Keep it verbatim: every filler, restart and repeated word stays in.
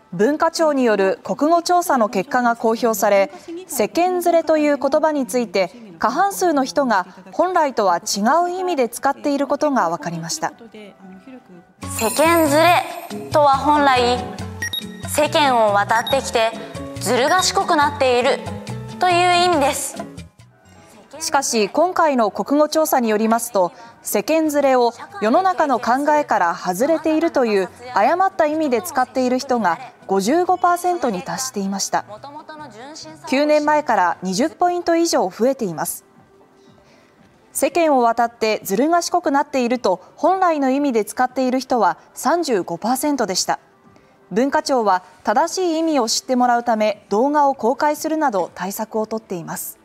文化庁による国語調査の結果が公表され、世間連れという言葉について過半数の人が本来とは違う意味で使っていることが分かりました。 世間連れとは本来、世間を渡ってきてずる賢くなっているという意味です。 しかし今回の国語調査によりますと、世間連れを世の中の考えから外れているという誤った意味で使っている人が ごじゅうごパーセント に達していました。きゅうねんまえからにじゅっポイント以上増えています。世間を渡ってずる賢くなっていると本来の意味で使っている人は さんじゅうごパーセント でした。文化庁は正しい意味を知ってもらうため動画を公開するなど対策をとっています。